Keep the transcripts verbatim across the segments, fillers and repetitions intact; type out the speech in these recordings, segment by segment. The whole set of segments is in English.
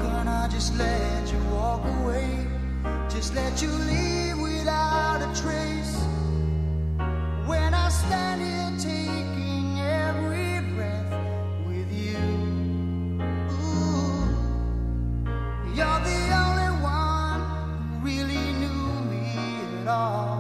can I just let you walk away? Just let you leave without a trace. When I stand here taking every breath with you, ooh, you're the only one who really knew me at all.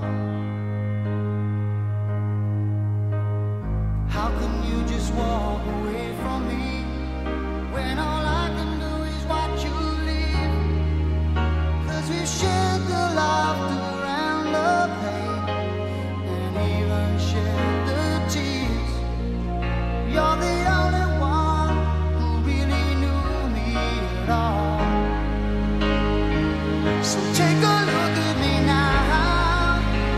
How can you just walk away from me when all I can do is watch you leave? 'Cause we shared the laughter and the pain, and even shared the tears. You're the only one who really knew me at all. So take a look at me now.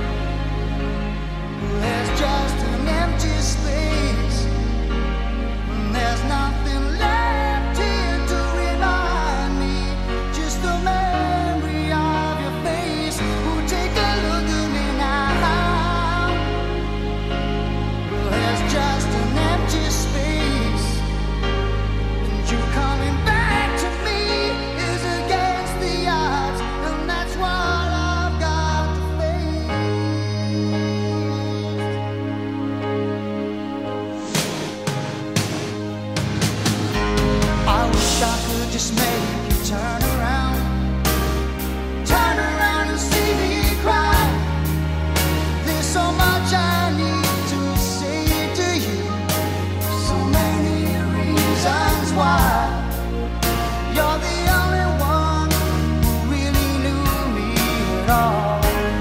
There's just an empty space, and there's nothing left here to remind me. Just a memory of your face. Oh, take a look at me now. There's just an empty space, and you coming back to me is against the odds, and that's what I've got to face. I wish I could just make you turn around, turn around and see me cry. There's so much I need to say to you, so many reasons why. You're the only one who really knew me at all.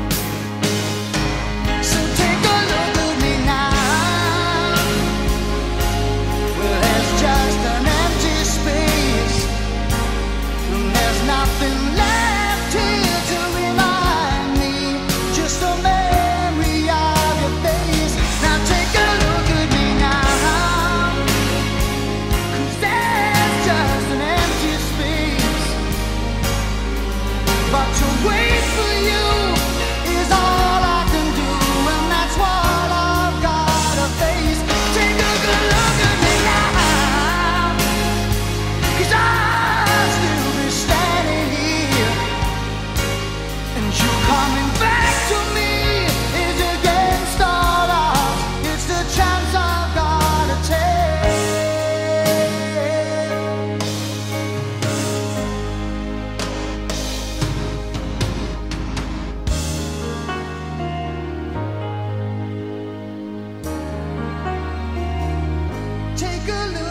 So take a look at me now. Well, there's just an empty space, and there's nothing left here to remind me. Just a memory of your face. Now take a look at me now. 'Cause there's just an empty space, but to wait for you is all I can do, and that's what I've gotta face. Take a good look at me now, 'cause I'll still be standing here, and you coming back to me is against all odds. It's the chance I've gotta take. Take a look